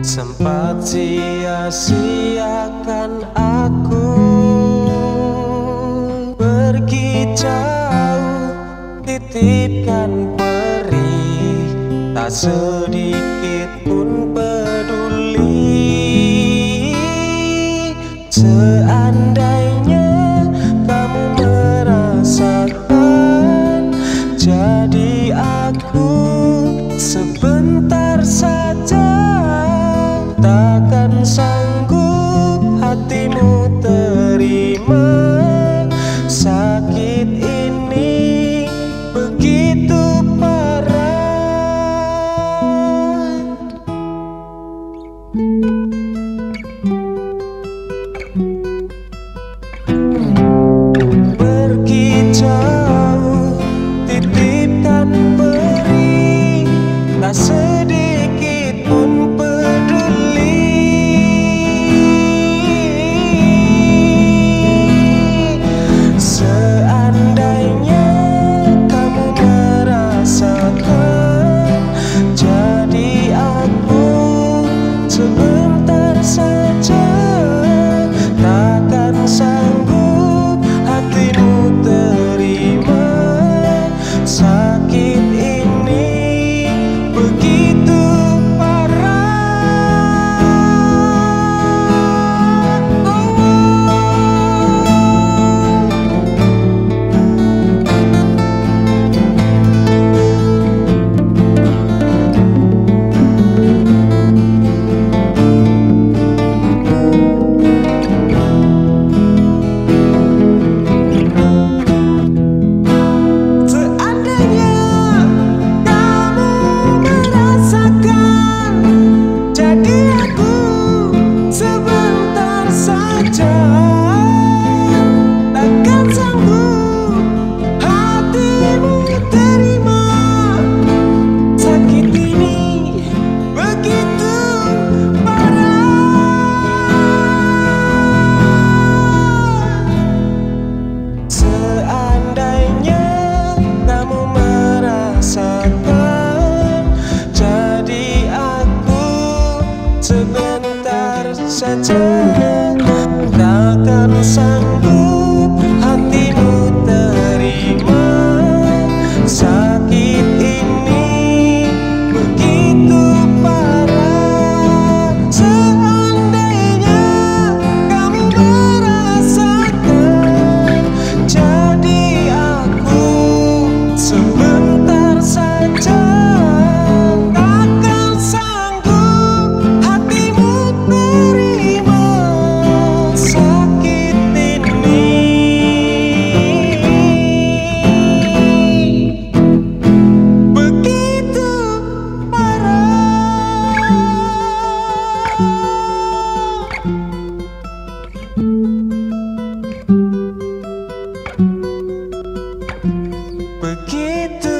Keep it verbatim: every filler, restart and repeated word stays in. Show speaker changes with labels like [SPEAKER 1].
[SPEAKER 1] Sempat sia-siakan aku pergi jauh, titipkan perih, tak sedikit pun peduli. Seandainya kamu merasakan, jadi aku sebentar saja. Takkan sanggup hatimu terima sakit ini begitu parah. Pergi jauh, titipkan perih, tak sedikit pun sebentar saja. Takkan sanggup hatimu terima sakit ini begitu parah. Sebentar saja, takkan sanggup hatimu terima sakit ini begitu parah. Seandainya kamu merasakan, jadi aku sebentar saja. Begitu